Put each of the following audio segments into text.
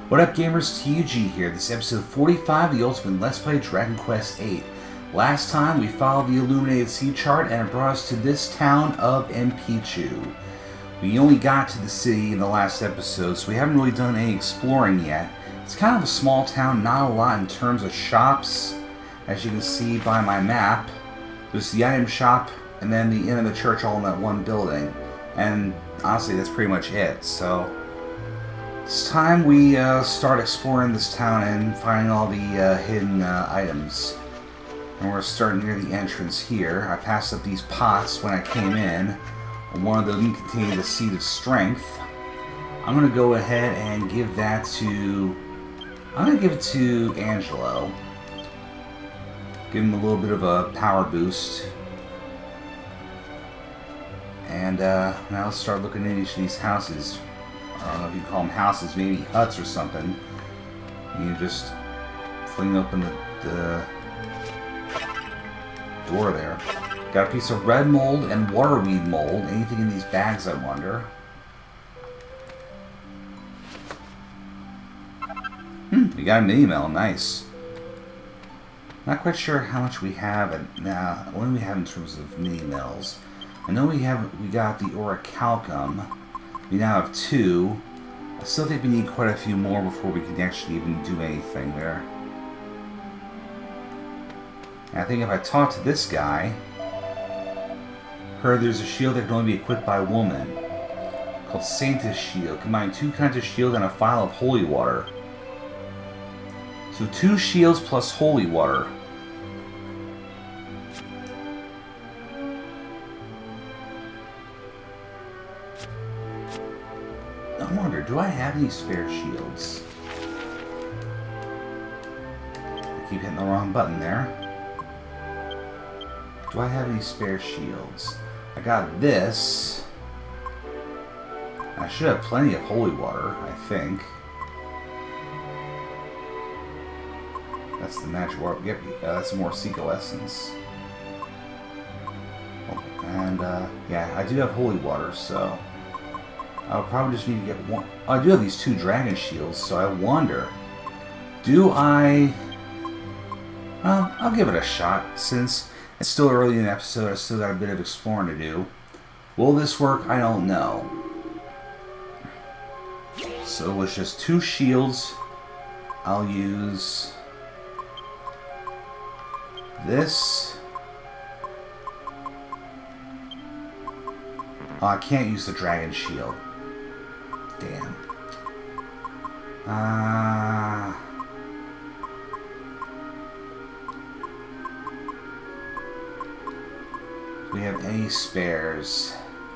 What up, gamers? T.U.G here. This is episode 45 of the Ultimate Let's Play Dragon Quest VIII. Last time we followed the illuminated sea chart and it brought us to this town of Mpichu. We only got to the city in the last episode, so we haven't really done any exploring yet. It's kind of a small town, not a lot in terms of shops. As you can see by my map, there's the item shop and then the inn and the church all in that one building. And honestly, that's pretty much it. So it's time we start exploring this town and finding all the hidden items. And we're starting near the entrance here. I passed up these pots when I came in. One of them contained the Seed of Strength. I'm going to go ahead and give that to... I'm going to give it to Angelo. Give him a little bit of a power boost. And now let's start looking at each of these houses. I don't know if you call them houses, maybe huts or something. You just fling open the door there. Got a piece of red mold and waterweed mold. Anything in these bags, I wonder? We got a mini mail. Nice. Not quite sure how much we have. What do we have in terms of mini mails? I know we got the orichalcum. We now have 2. I still think we need quite a few more before we can actually even do anything there. And I think if I talk to this guy, heard there's a shield that can only be equipped by a woman, called Saintess Shield. Combine 2 kinds of shield and a vial of holy water. So 2 shields plus holy water. I wonder, do I have any spare shields? I keep hitting the wrong button there. Do I have any spare shields? I got this. I should have plenty of holy water, I think. That's the magic water. Yep, that's more Seco Essence. Oh, and, yeah, I do have holy water, so I'll probably just need to get one. Oh, I do have these 2 dragon shields, so I wonder, do I... Well, I'll give it a shot, since it's still early in the episode. I still got a bit of exploring to do. Will this work? I don't know. So it's just 2 shields. I'll use this. Oh, I can't use the dragon shield. Damn. Do we have any spares?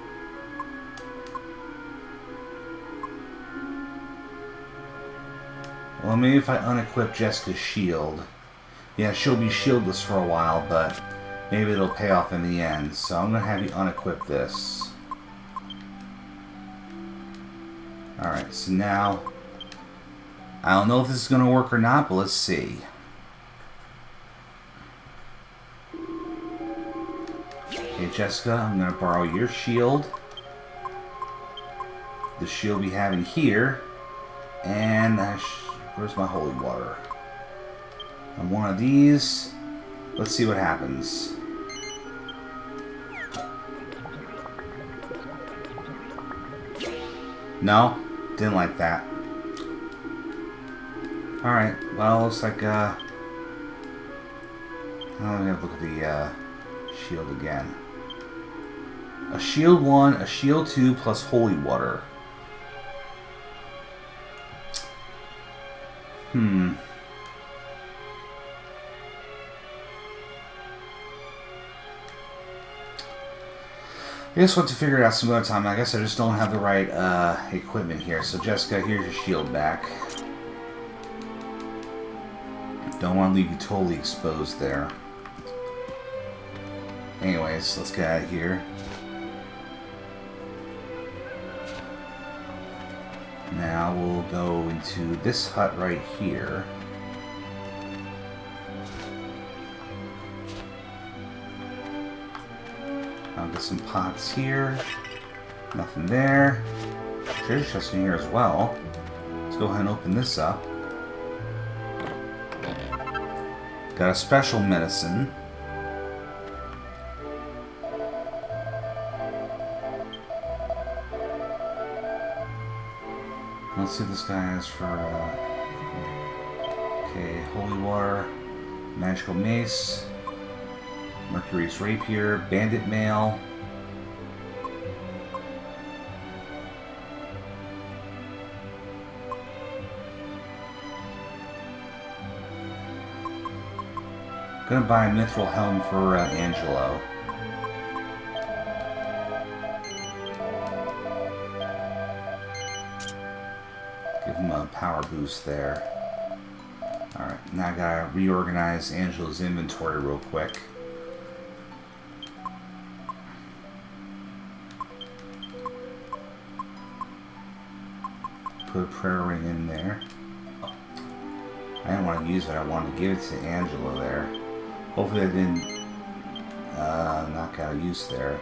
Well, maybe if I unequip Jessica's shield. Yeah, she'll be shieldless for a while, but maybe it'll pay off in the end. So I'm going to have you unequip this. Alright, so now, I don't know if this is going to work or not, but let's see. Okay, Jessica, I'm going to borrow your shield. The shield we have in here. And, where's my holy water? And one of these. Let's see what happens. No? Didn't like that. Alright, well, looks like, let me have a look at the, shield again. A shield 1, a shield 2, plus holy water. I guess we'll have to figure it out some other time. I guess I just don't have the right equipment here. So Jessica, here's your shield back. Don't want to leave you totally exposed there. Anyways, let's get out of here. Now we'll go into this hut right here. I'll get some pots here. Nothing there. Treasure chest in here as well. So go ahead and open this up. Got a special medicine. Let's see what this guy has for, okay, holy water, magical mace, Mercury's rapier, bandit mail. Gonna buy a mithril helm for Angelo. Give him a power boost there. Alright, now I gotta reorganize Angelo's inventory real quick. Put a prayer ring in there. I didn't want to use it, I wanted to give it to Angelo there. Hopefully I didn't knock out use there.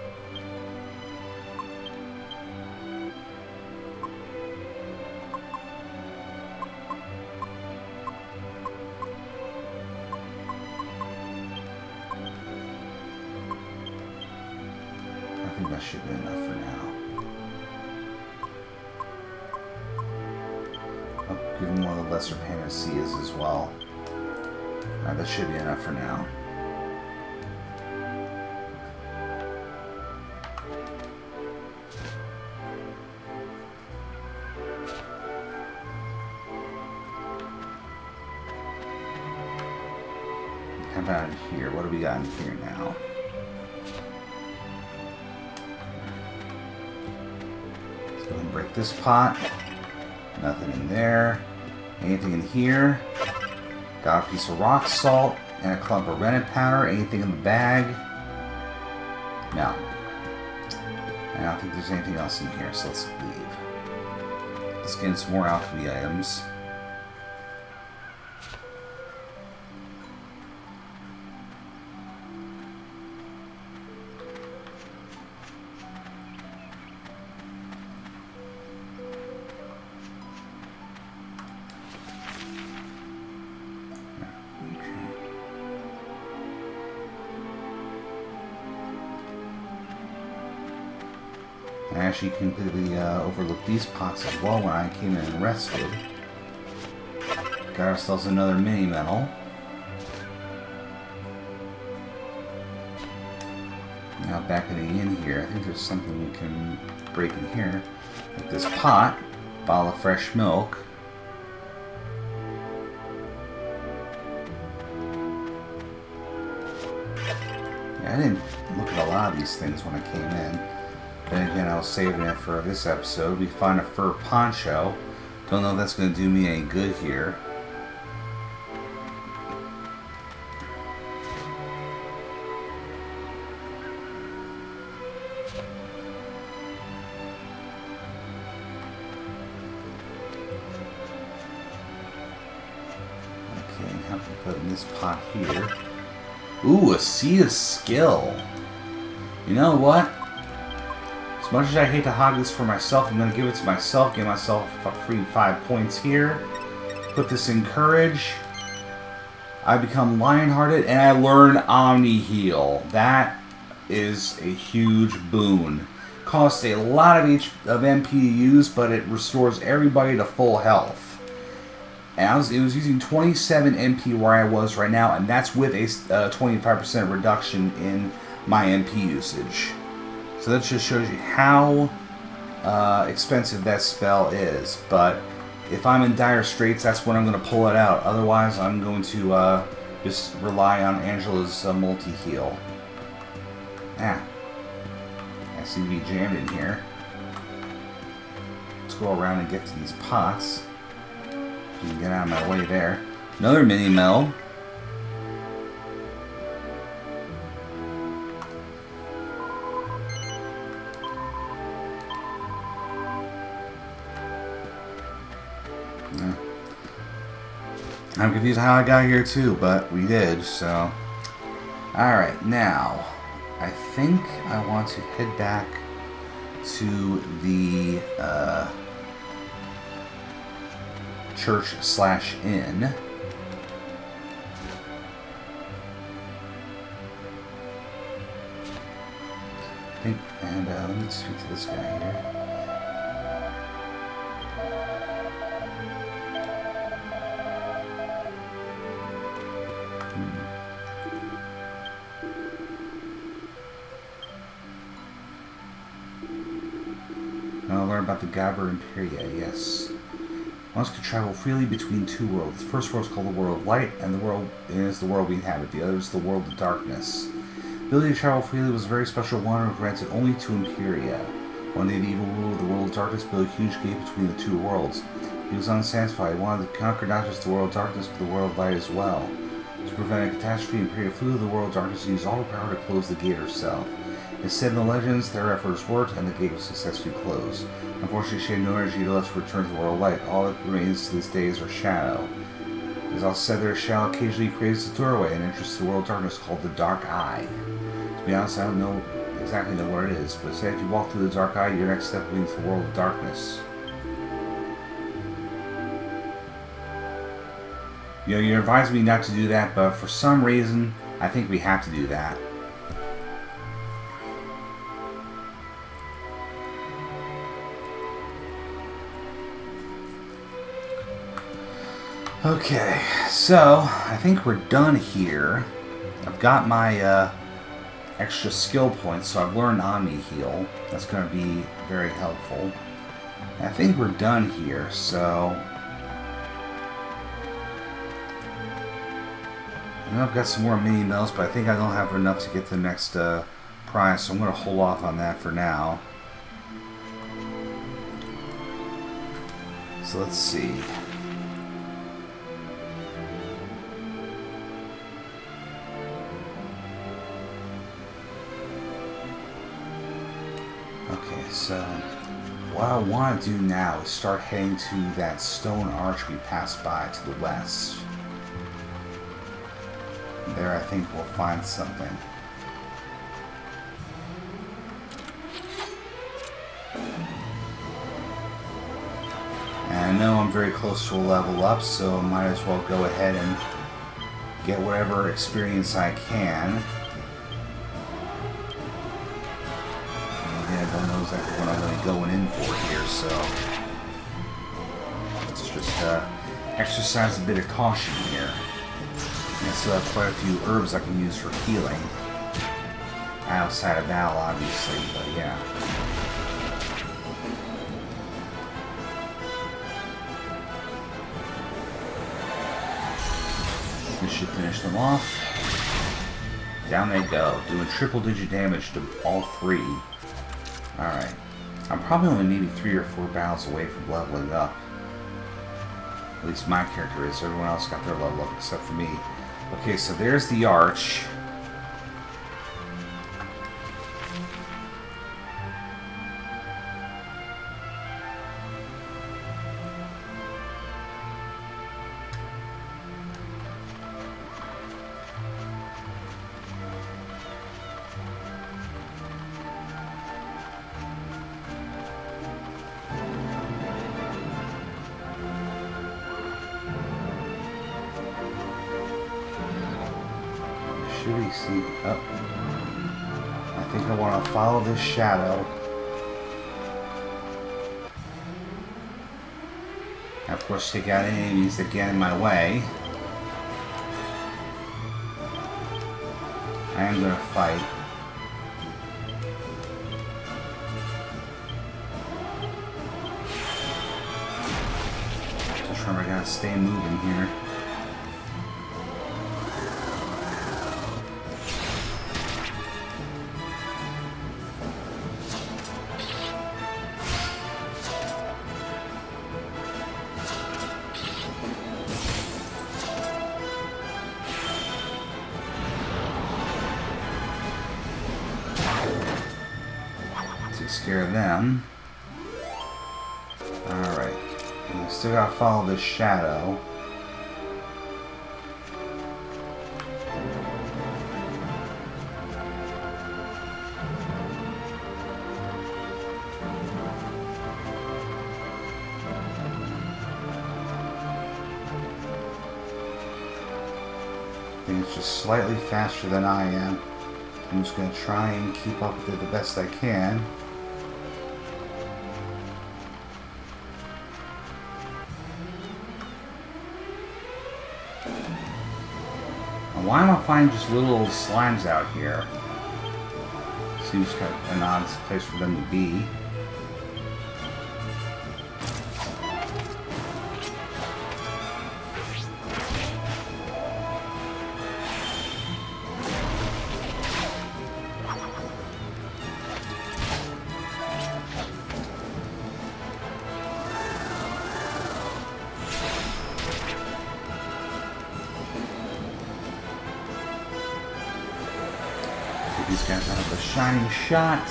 I think that should be enough for now. I'll give him one of the lesser panaceas as well. Alright, that should be enough for now. How about in here? What do we got in here now? Let's go ahead and break this pot. Nothing in there. Anything in here? Got a piece of rock salt and a clump of rennet powder. Anything in the bag? No. I don't think there's anything else in here, so let's leave. Let's get in some more alchemy items. I actually completely overlooked these pots as well when I came in and rested. Got ourselves another mini medal. Now back in the inn here, I think there's something we can break in here. Like this pot, bottle of fresh milk. Yeah, I didn't look at a lot of these things when I came in. Then again, I was saving it for this episode. We find a fur poncho. Don't know if that's going to do me any good here. Okay, have to put in this pot here. Ooh, a seed of skill. You know what? As much as I hate to hog this for myself, I'm going to give it to myself, give myself a free 5 points here. Put this in courage. I become lion-hearted, and I learn Omni Heal. That is a huge boon. Costs a lot of MP to use, but it restores everybody to full health. And it was using 27 MP where I was right now, and that's with a 25% reduction in my MP usage. So that just shows you how expensive that spell is. But if I'm in dire straits, that's when I'm going to pull it out. Otherwise, I'm going to just rely on Angela's multi-heal. I seem to be jammed in here. Let's go around and get to these pots. You can get out of my way there. Another mini medal. I'm confused how I got here too, but we did, so. Alright, now, I think I want to head back to the church/inn. And let me speak to this guy here. I'll learn about the Gaber Imperia, yes. One could travel freely between two worlds. The first world is called the World of Light, and the world is the world we inhabit. The other is the World of Darkness. The ability to travel freely was a very special one, granted only to Imperia. One day the evil ruler of the World of Darkness built a huge gate between the two worlds. He was unsatisfied. He wanted to conquer not just the World of Darkness, but the World of Light as well. To prevent a catastrophe, Imperia flew to the World of Darkness and used all her power to close the gate herself. It said in the legends, their efforts worked, and the gate was successfully closed. Unfortunately, she had no energy left to return to the World of Light. All that remains to this day is her shadow. It is also said that her shadow occasionally creates a doorway, an entrance to the World of Darkness called the Dark Eye. To be honest, I don't exactly know where it is, but say if you walk through the Dark Eye, your next step will be into the World of Darkness. You know, you advised me not to do that, but for some reason, I think we have to do that. Okay, so I think we're done here. I've got my extra skill points, so I've learned Omni Heal. That's going to be very helpful. I think we're done here, so I know I've got some more mini mills, but I think I don't have enough to get to the next prize, so I'm going to hold off on that for now. So let's see. Okay, so what I want to do now is start heading to that stone arch we passed by to the west. There I think we'll find something. And I know I'm very close to a level up, so I might as well go ahead and get whatever experience I can. I don't know exactly what I'm really going in for here, so let's just exercise a bit of caution here. I still have quite a few herbs I can use for healing outside of battle, obviously, but yeah. This should finish them off. Down they go, doing triple-digit damage to all three. Alright. I'm probably only maybe 3 or 4 battles away from leveling up. At least my character is. Everyone else got their level up except for me. Okay, so there's the arch. Should we see? Oh. I think I want to follow this shadow. And of course, take out any enemies that get in my way. I am going to fight. Just remember, I gotta stay moving here. Scare them. Alright. We still gotta follow this shadow. think it's just slightly faster than I am. I'm just going to try and keep up with it the best I can. And why am I finding just little slimes out here? Seems kind of an odd place for them to be. These guys have the shining shots.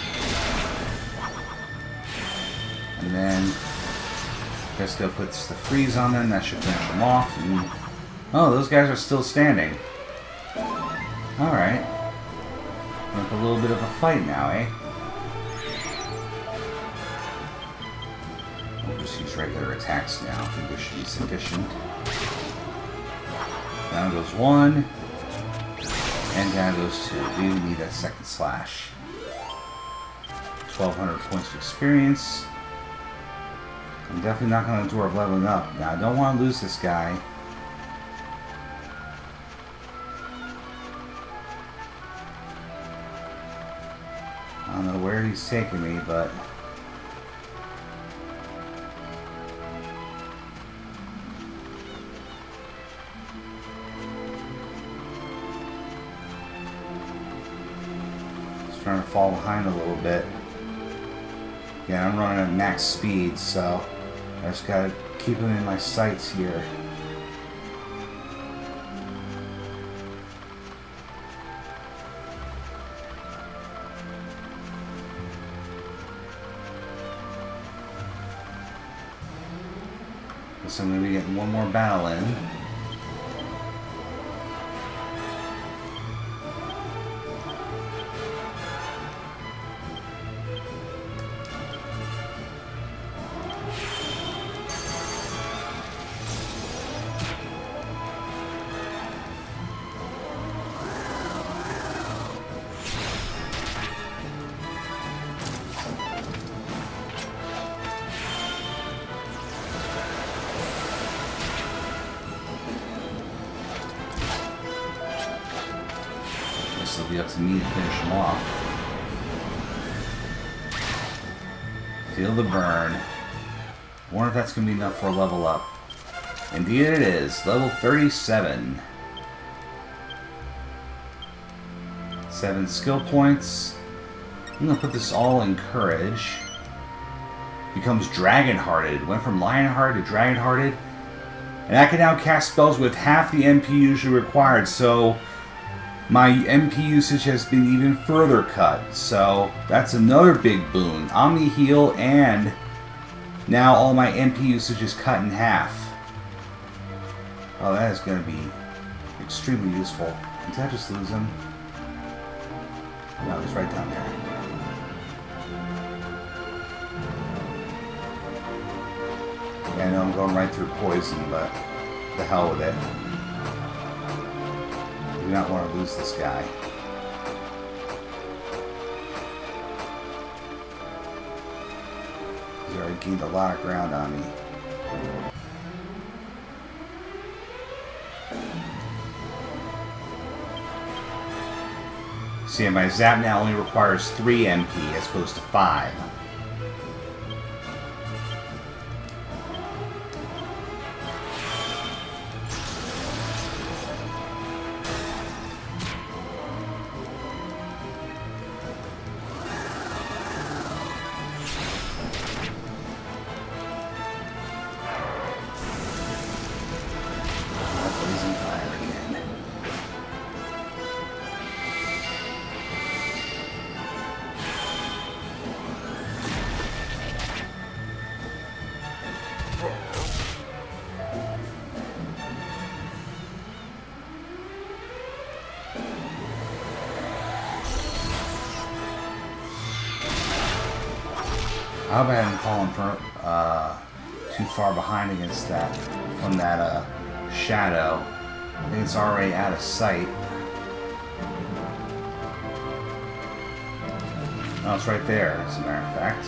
And then just go put the freeze on them. That should finish them off. And, oh, those guys are still standing. Alright. Like a little bit of a fight now, eh? We'll just use regular attacks now. I think this should be sufficient. Down goes one. And down goes two. We need a second slash. 1,200 points of experience. I'm definitely not going to dwarf leveling up. Now, I don't want to lose this guy. I don't know where he's taking me, but... trying to fall behind a little bit. Yeah, I'm running at max speed, so I just gotta keep him in my sights here. So I'm gonna be getting one more battle in. It'll be up to me to finish him off. Feel the burn. Wonder if that's going to be enough for a level up. Indeed it is. Level 37. 7 skill points. I'm going to put this all in courage. Becomes Dragon-Hearted. Went from Lion-Hearted to Dragon-Hearted. And I can now cast spells with half the MP usually required, so my MP usage has been even further cut. So that's another big boon. Omni heal, and now all my MP usage is cut in half. Oh, that is going to be extremely useful. Did I just lose him? No, he's right down there. Yeah, I know I'm going right through poison, but the hell with it. I do not want to lose this guy. He's already gained a lot of ground on me. See, my zap now only requires 3 MP as opposed to 5. I hope I haven't fallen too far behind against that, from that shadow. I think it's already out of sight. Oh, it's right there, as a matter of fact.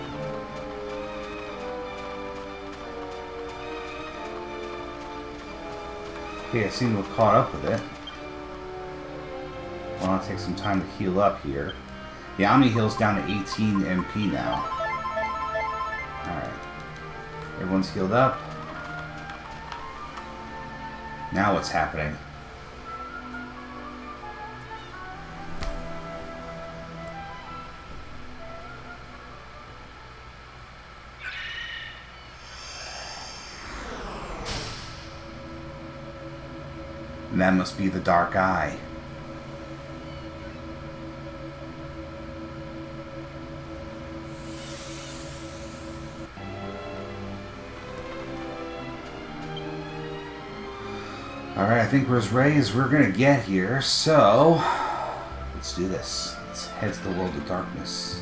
Okay, I seem to have caught up with it. Well, I'll take some time to heal up here. The Omni heal's down to 18 MP now. Alright. Everyone's healed up. Now what's happening? And that must be the Dark Eye. Alright, I think we're as ready as we're gonna get here, so let's do this. Let's head to the world of darkness.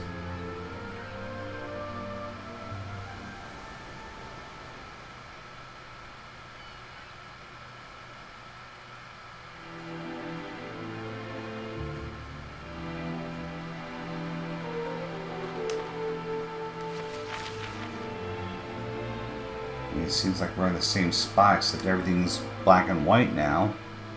It seems like we're in the same spot, except everything's black and white now.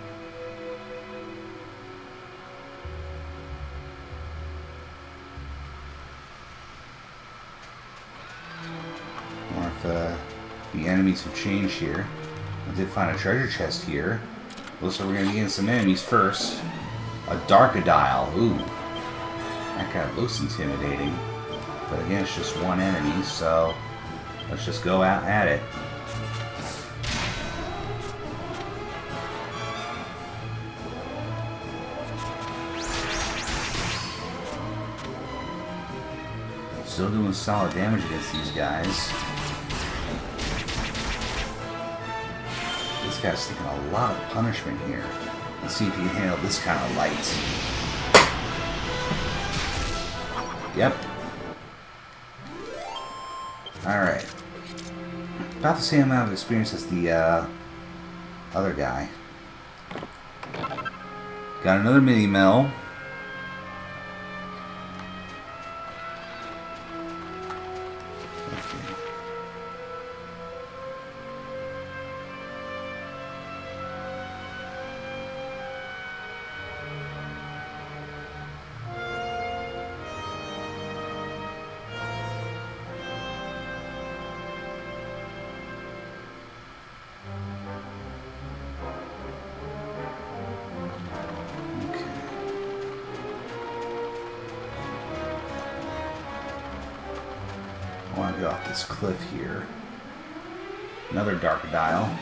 Or if the enemies have changed here. I did find a treasure chest here. Looks like we're going to be getting some enemies first. A Darkodile. Ooh. That guy looks intimidating. But again, it's just one enemy, so let's just go out at it. Still doing solid damage against these guys. This guy's taking a lot of punishment here. Let's see if he can handle this kind of light. Yep. Alright. About the same amount of experience as the other guy. Got another mini-mill. I want to go off this cliff here. Another Darkodile.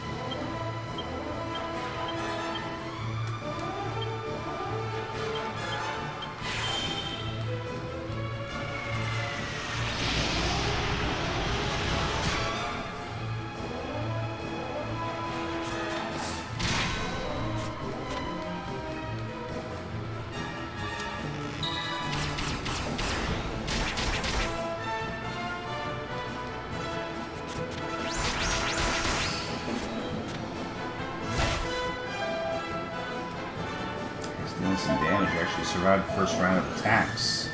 Dealing some damage. Actually survived the first round of attacks.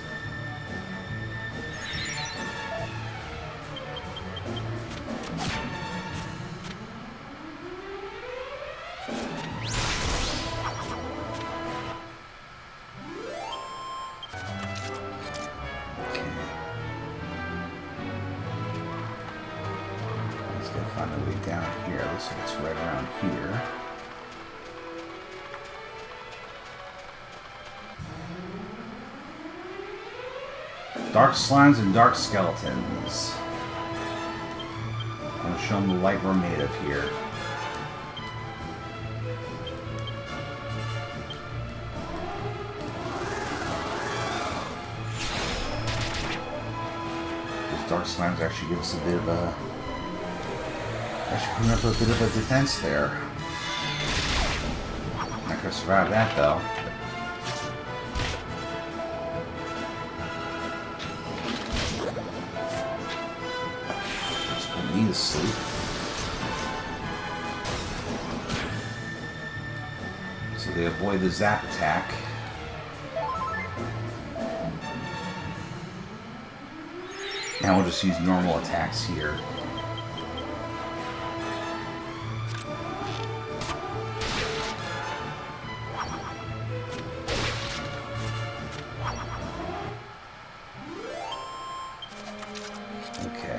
Okay. Let's go find a way down here. Looks like it's right around here. Dark slimes and dark skeletons. I'm going to show them the light we're made of here. Those dark slimes actually give us a bit of a... actually put up a bit of a defense there. Not going to survive that though. Need to sleep. So they avoid the zap attack. Now we'll just use normal attacks here. Okay.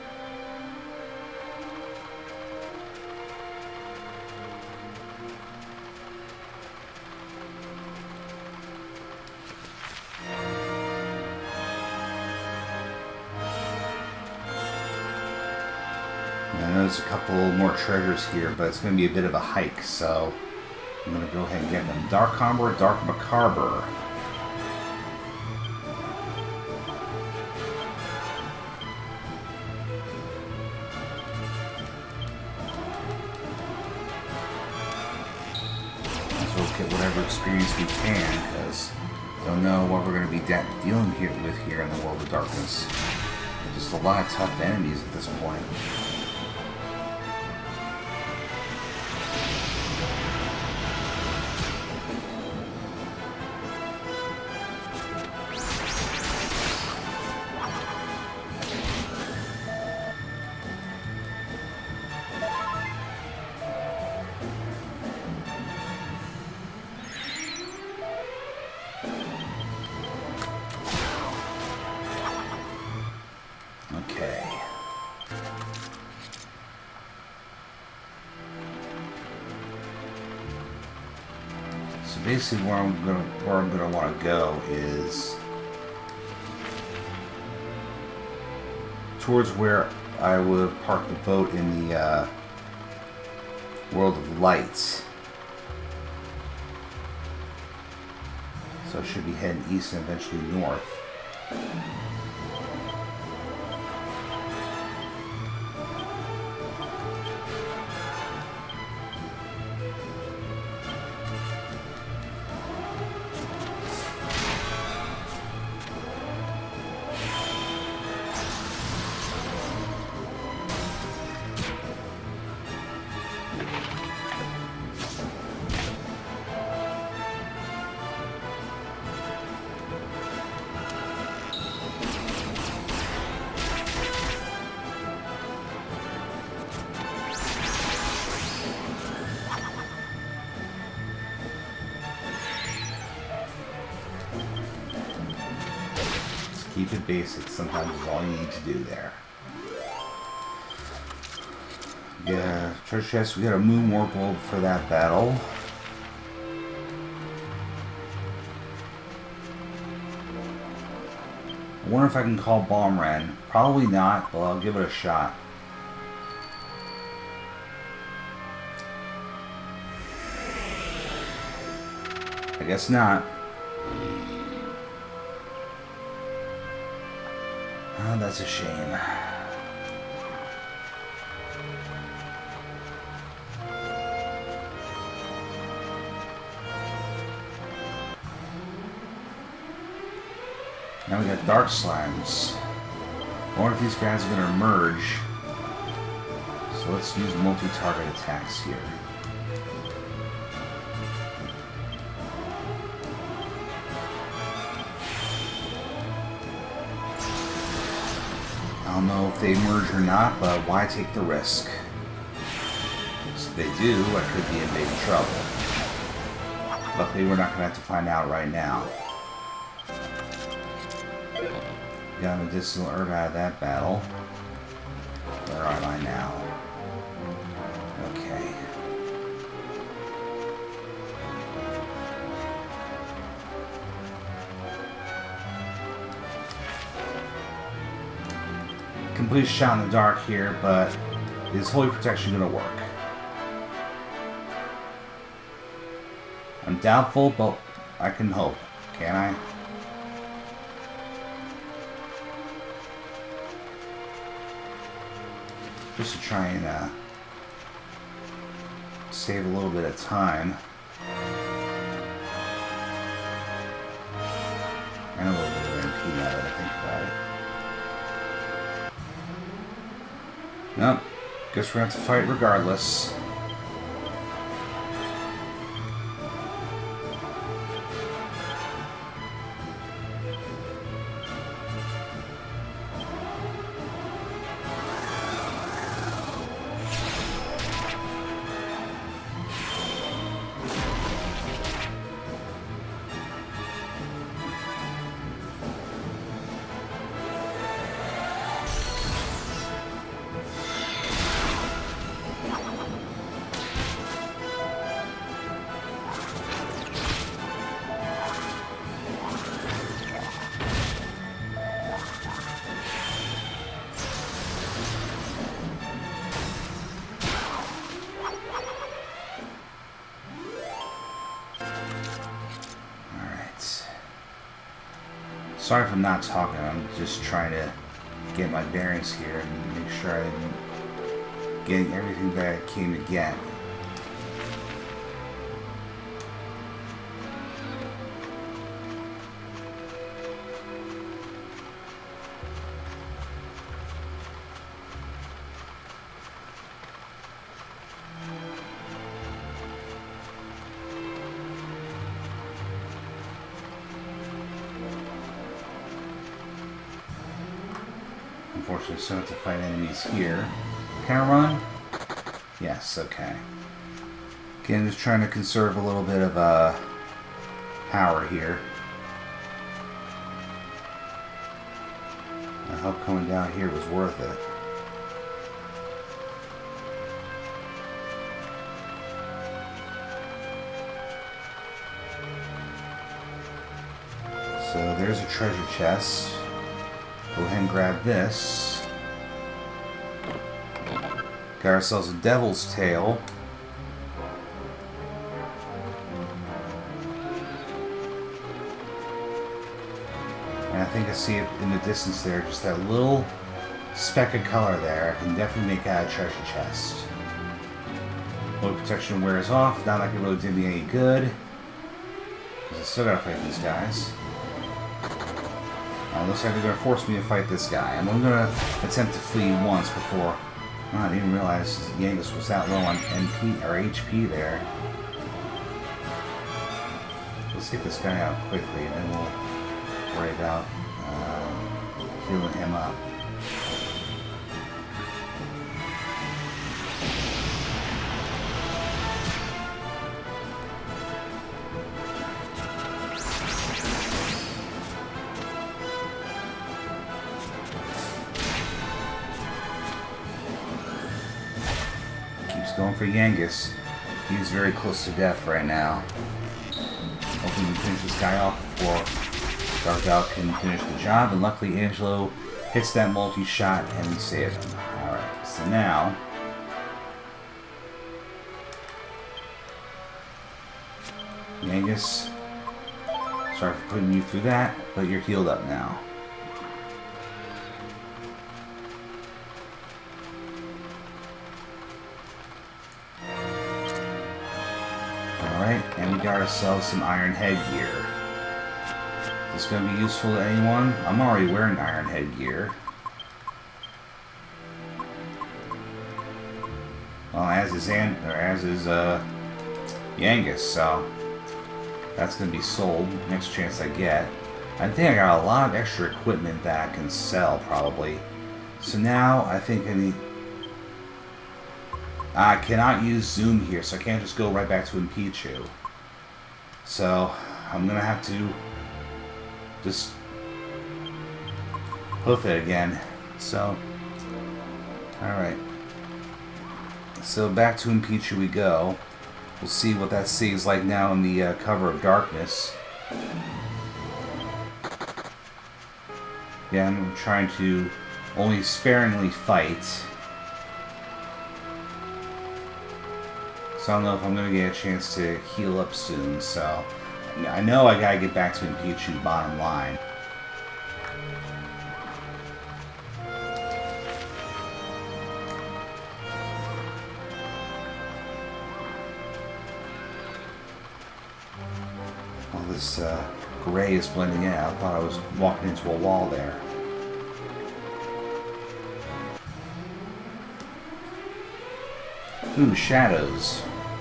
There's a couple more treasures here, but it's going to be a bit of a hike, so I'm going to go ahead and get them. Dark Comber, Dark Macabre. So we'll get whatever experience we can, because don't know what we're going to be dealing with here in the World of Darkness. Just a lot of tough enemies at this point. Okay. So basically, where I'm gonna want to go is towards where I would have parked the boat in the World of Lights. So I should be heading east and eventually north. Keep it basic, sometimes is all you need to do there. Yeah, treasure chest, we got a Moon War Globe for that battle. I wonder if I can call Bomb Ren. Probably not, but I'll give it a shot. I guess not. Oh, that's a shame. Now we got Dark Slimes. I wonder if these guys are going to emerge. So let's use multi-target attacks here. I don't know if they emerge or not, but why take the risk? If they do, I could be in big trouble. Luckily, we're not going to have to find out right now. Got a medicinal herb out of that battle. Where am I now? Okay. Complete shot in the dark here, but is Holy Protection going to work? I'm doubtful, but I can hope. Can I? Just to try and save a little bit of time. And a little bit of MP now that I think about it. Nope. Guess we're going to have to fight regardless. Sorry if I'm not talking, I'm just trying to get my bearings here and make sure I'm getting everything that I came to get. Unfortunately, still have to fight enemies here. Can I run? Yes, okay. Again, just trying to conserve a little bit of power here. I hope coming down here was worth it. So there's a treasure chest. Go ahead and grab this. Got ourselves a devil's tail. And I think I see it in the distance there, just that little speck of color there. I can definitely make out a treasure chest. Load protection wears off, not like it really did me any good. Because I still gotta fight these guys. Looks like they're going to force me to fight this guy. I'm going to attempt to flee once before... Oh, I didn't even realize Yangus was that low on NP or HP there. Let's get this guy out quickly and then we'll worry about healing him up. Going for Yangus. He's very close to death right now. Hoping we finish this guy off before Dark can finish the job. And luckily Angelo hits that multi-shot and we save him. Alright, so now... Yangus, sorry for putting you through that, but you're healed up now. Alright, and we got ourselves some iron headgear. Is this going to be useful to anyone? I'm already wearing iron headgear. Well, as is Yangus, so that's going to be sold next chance I get. I think I got a lot of extra equipment that I can sell, probably. So now I think I need... I cannot use zoom here, so I can't just go right back to Impichu. So I'm gonna have to just hoof it again. So, alright. So back to Impichu we go. We'll see what that sea is like now in the cover of darkness. Yeah, I'm trying to only sparingly fight. So I don't know if I'm going to get a chance to heal up soon, so I know I gotta get back to Impichu, bottom line. All this gray is blending in. I thought I was walking into a wall there. Ooh, shadows.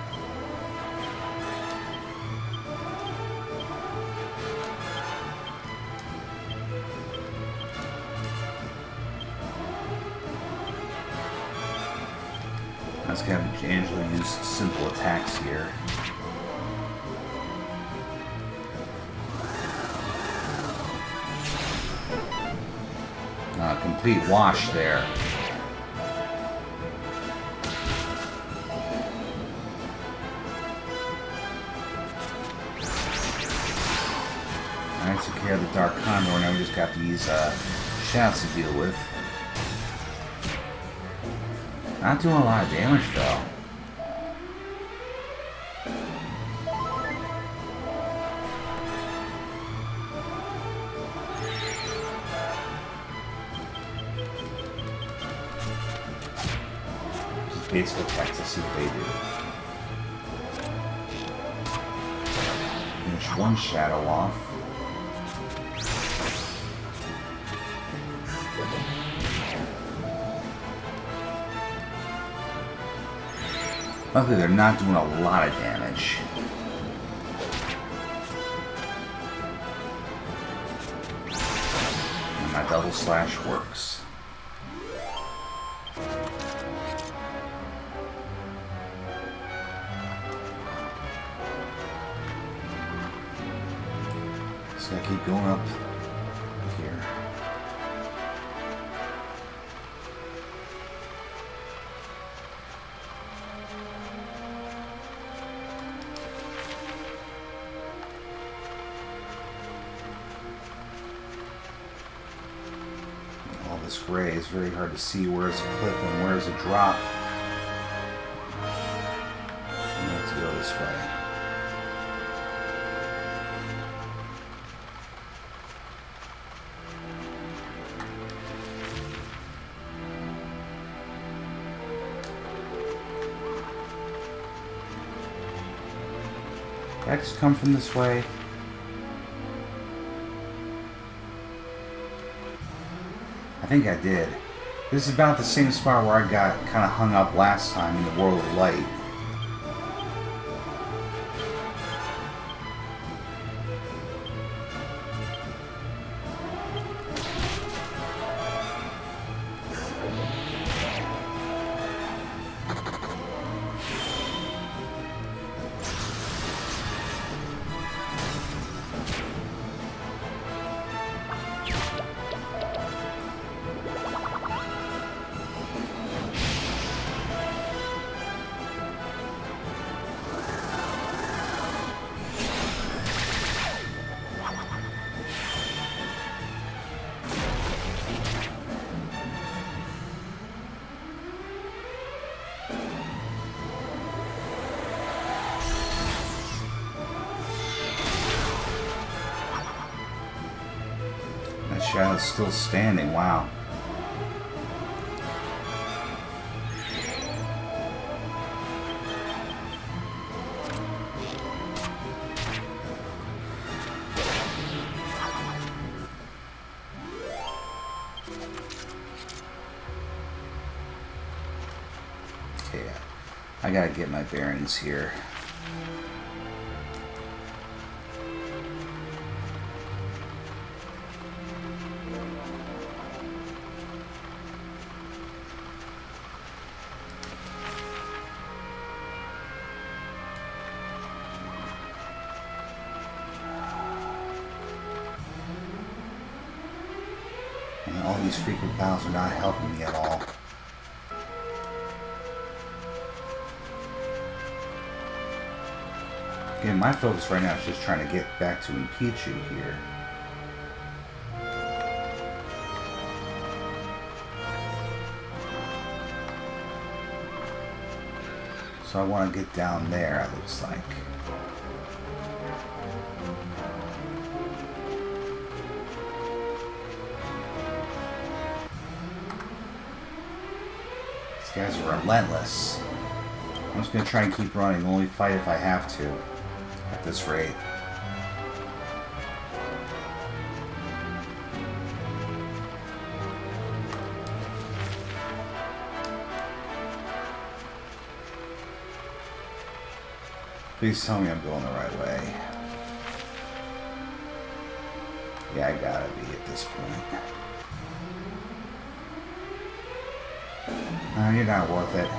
I was going to have Angela use simple attacks here. Complete wash there. Alright, took care of the Dark Condor, now we just got these shouts to deal with. Not doing a lot of damage though. basic attacks. Let's see what they do. Finish one shadow off. Luckily, they're not doing a lot of damage. And my double slash works. Just gotta keep going up here. This gray is very hard to see where's a cliff and where's a drop. I'm going to go this way. Did I just come from this way? I think I did. This is about the same spot where I got kind of hung up last time in the World of Light. Shadow's still standing, wow. Okay, I gotta get my bearings here. All these frequent battles are not helping me at all. Again, my focus right now is just trying to get back to T.U.G here. So I want to get down there, it looks like. These guys are relentless. I'm just going to try and keep running, only fight if I have to, at this rate. Please tell me I'm going the right way. Yeah, I gotta be at this point. No, you're not worth it.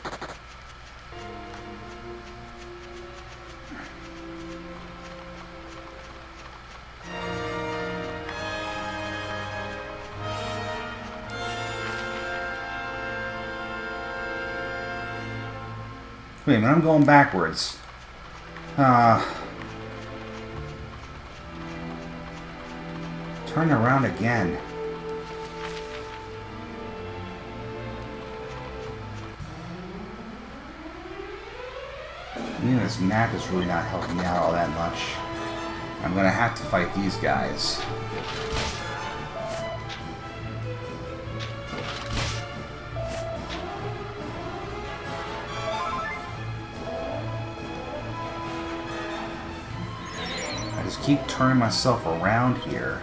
Wait a minute, I'm going backwards. Turn around again. Even this map is really not helping me out all that much. I'm gonna have to fight these guys. Just keep turning myself around here.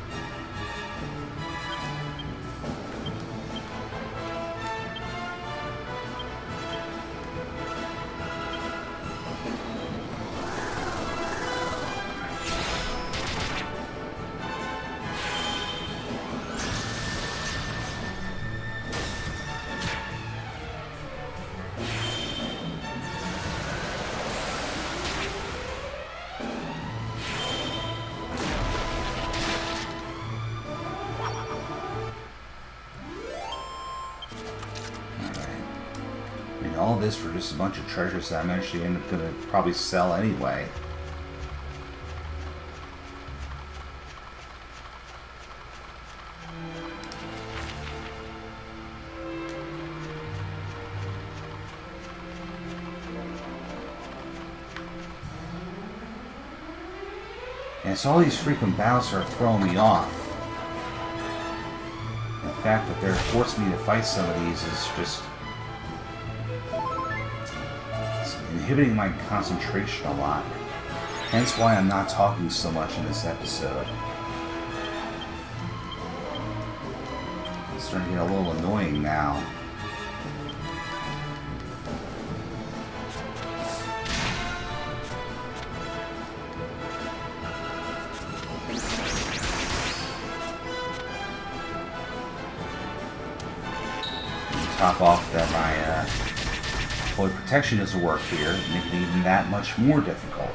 All this for just a bunch of treasures that I'm actually going to probably sell anyway. And so all these frequent battles are throwing me off. The fact that they're forcing me to fight some of these is just inhibiting my concentration a lot. Hence why I'm not talking so much in this episode. It's starting to get a little annoying now. Top off that my Boy, protection doesn't work here, making it even that much more difficult.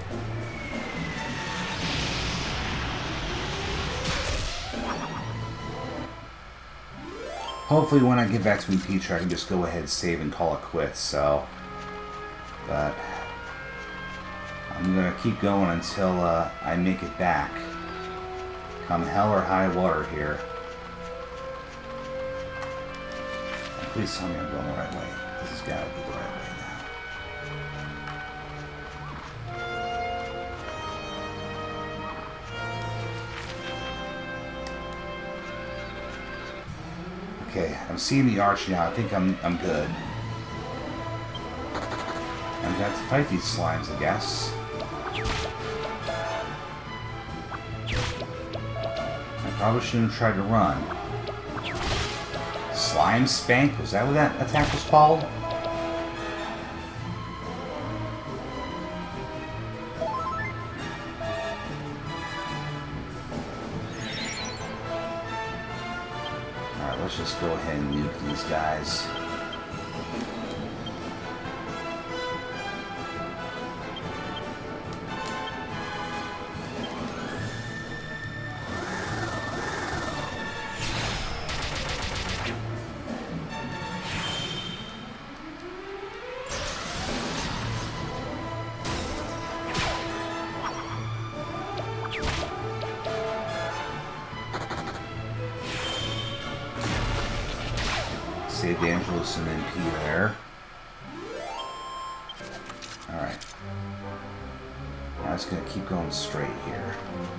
Hopefully when I get back to Peach, I can just go ahead, save, and call it quits, so... But... I'm gonna keep going until I make it back. Come hell or high water here. And please tell me I'm going the right way. This has got to be the right way now. Okay, I'm seeing the arch now. I think I'm good. I'm gonna have to fight these slimes, I guess. I probably shouldn't have tried to run. Slime Spank? Was that what that attack was called? Alright, let's just go ahead and nuke these guys. Saved Angelus and MP there. Alright. I'm just gonna keep going straight here.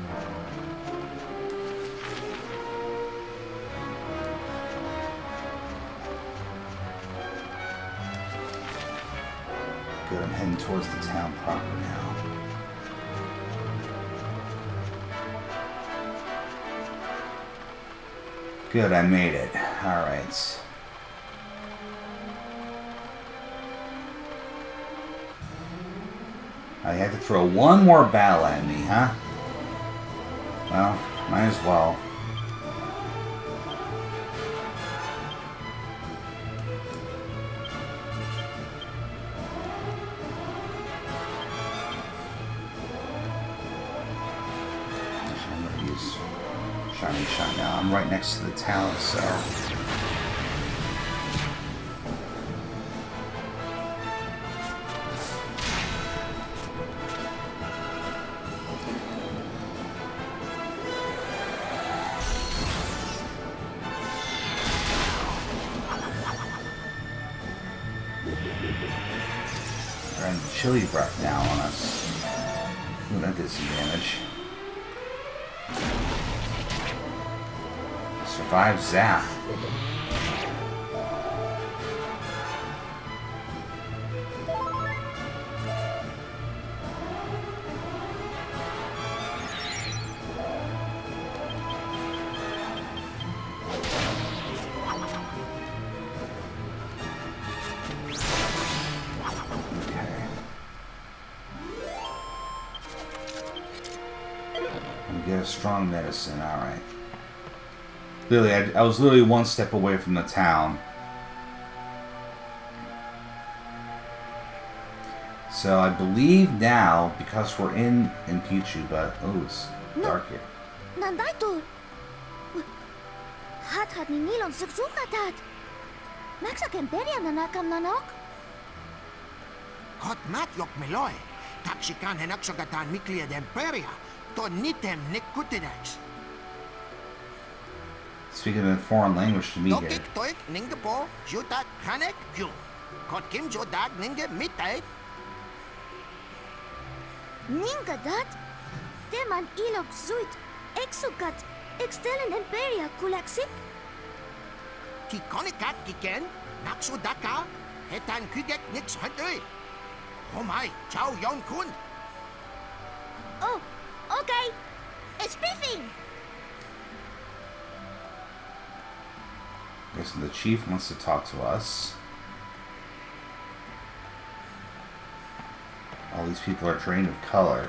Good, I'm heading towards the town proper now. Good, I made it. Alright. I had to throw one more battle at me, huh? Well, might as well. Actually, I'm going to use Shiny Shot now. I'm right next to the town, so... And Chilly Breath now on us. Ooh, that did some damage. Survive Zap. And we get a strong medicine, alright. Literally, I was literally one step away from the town. So I believe now, because we're in Pichu, but oh, it's dark here. Nandito. Hat ni nilon suksukatat. Naksak imperia nanakam nanok. Kot mat yok meloy. Taksikan henaksagatan miklia de imperia. To nitem nikutinex. Speaking in a foreign language to me here. Dokik toik ningapo jutat kanek ju. Kot kim jodag ninge mitai. Ninga dat? Teman ilog zuit. Exukat. Extelen imperia kulaksik. Kikonikat kiken. Naksudaka. Hetan kugek nix hunter. Oh my, chow yon kun. Oh, okay. It's briefing. Guessing the chief wants to talk to us. All these people are drained of color.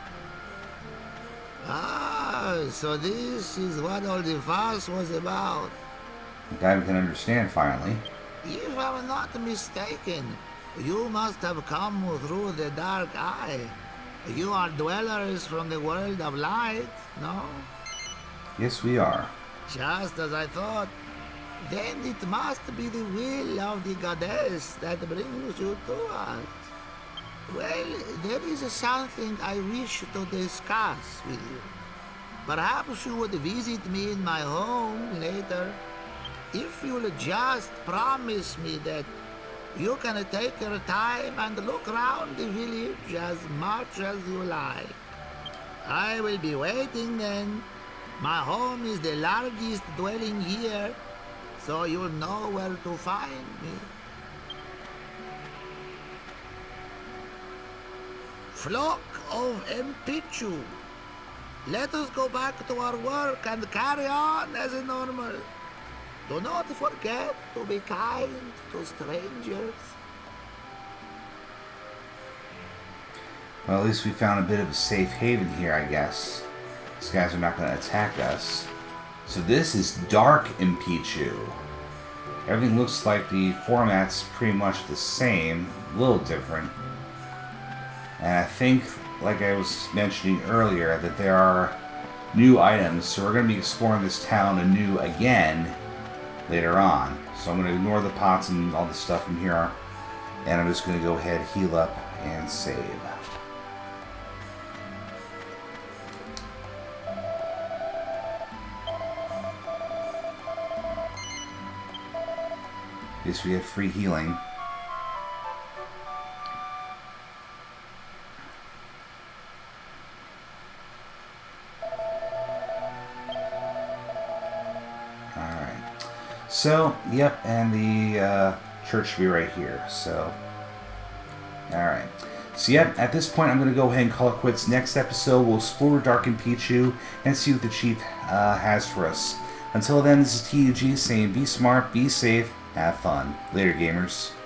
Ah, so this is what all the fuss was about. The guy we can understand finally. If I'm not mistaken, you must have come through the dark eye. You are dwellers from the world of light, no? Yes, we are. Just as I thought. Then it must be the will of the goddess that brings you to us. Well, there is something I wish to discuss with you. Perhaps you would visit me in my home later. If you'll just promise me that you can take your time and look around the village as much as you like. I will be waiting then. My home is the largest dwelling here, so you'll know where to find me. Flock of Mpichu, let us go back to our work and carry on as normal. Do not forget to be kind to strangers. Well, at least we found a bit of a safe haven here, I guess. These guys are not going to attack us. So this is dark in Pichu. Everything looks like the format's pretty much the same, a little different. And I think, like I was mentioning earlier, that there are new items, so we're going to be exploring this town anew again later on. So I'm going to ignore the pots and all the stuff from here, and I'm just going to go ahead, heal up, and save. At least we get free healing. So, yep, and the church should be right here, so, alright. So, yep, at this point I'm going to go ahead and call it quits. Next episode, we'll explore Dark and Pichu and see what the chief has for us. Until then, this is T.U.G saying be smart, be safe, have fun. Later, gamers.